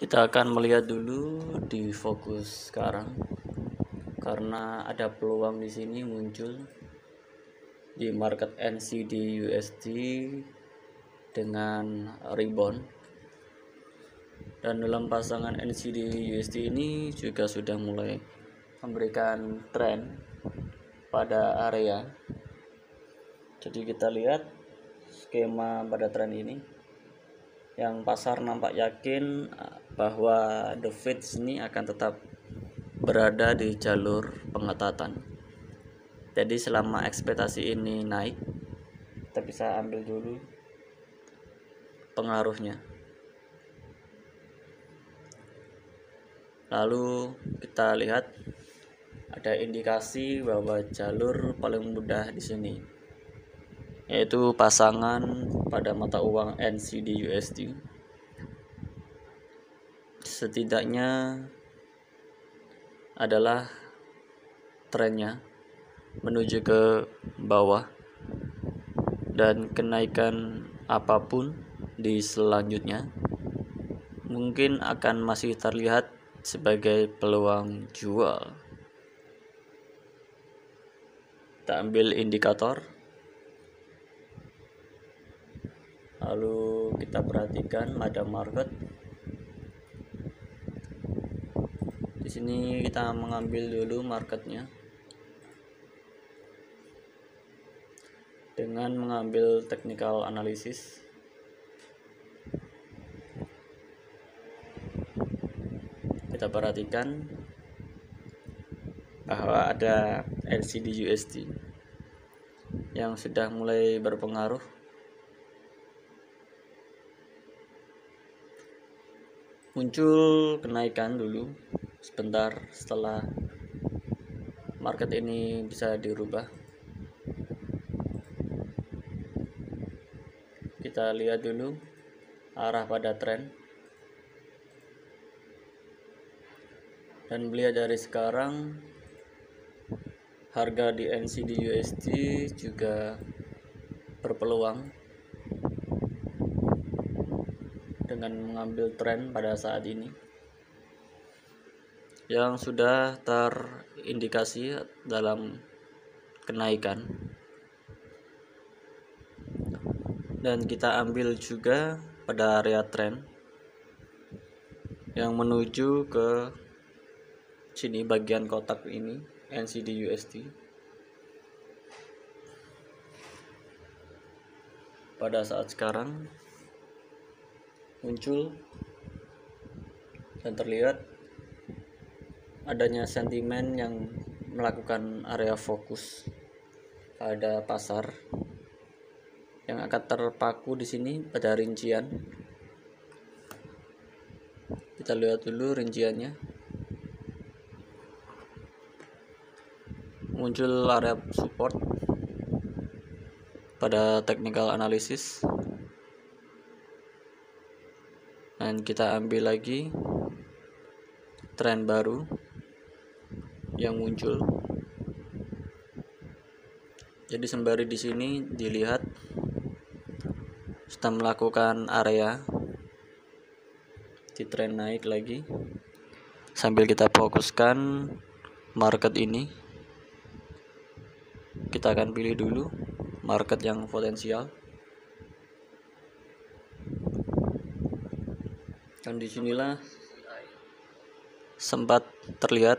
Kita akan melihat dulu di fokus sekarang karena ada peluang di sini muncul di market NCD USD dengan rebound, dan dalam pasangan NCD USD ini juga sudah mulai memberikan tren pada area. Jadi kita lihat skema pada tren ini yang pasar nampak yakin bahwa the Fed ini akan tetap berada di jalur pengetatan. Jadi selama ekspektasi ini naik, kita bisa ambil dulu pengaruhnya. Lalu kita lihat ada indikasi bahwa jalur paling mudah di sini yaitu pasangan pada mata uang NCD USD. Setidaknya adalah trennya menuju ke bawah, dan kenaikan apapun di selanjutnya mungkin akan masih terlihat sebagai peluang jual. Kita ambil indikator, lalu kita perhatikan pada market. Di sini kita mengambil dulu marketnya dengan mengambil technical analysis. Kita perhatikan bahwa ada NCD USD yang sudah mulai berpengaruh. Muncul kenaikan dulu sebentar setelah market ini bisa dirubah. Kita lihat dulu arah pada tren, dan melihat dari sekarang harga di NCD USD juga berpeluang dengan mengambil tren pada saat ini yang sudah terindikasi dalam kenaikan, dan kita ambil juga pada area tren yang menuju ke sini, bagian kotak ini NCD USD. Pada saat sekarang muncul dan terlihat adanya sentimen yang melakukan area fokus pada pasar yang akan terpaku di sini pada rincian. Kita lihat dulu rinciannya. Muncul area support pada technical analysis, dan kita ambil lagi tren baru yang muncul. Jadi sembari di sini dilihat sudah melakukan area di tren naik lagi, sambil kita fokuskan market ini. Kita akan pilih dulu market yang potensial, dan disinilah sempat terlihat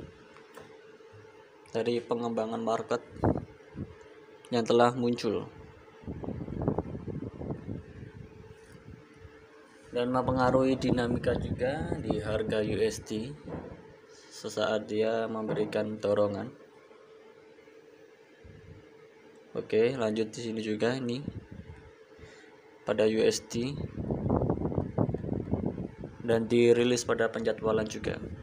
dari pengembangan market yang telah muncul dan mempengaruhi dinamika juga di harga USD sesaat dia memberikan dorongan. Oke, lanjut di sini juga ini pada USD, dan dirilis pada penjadwalan juga.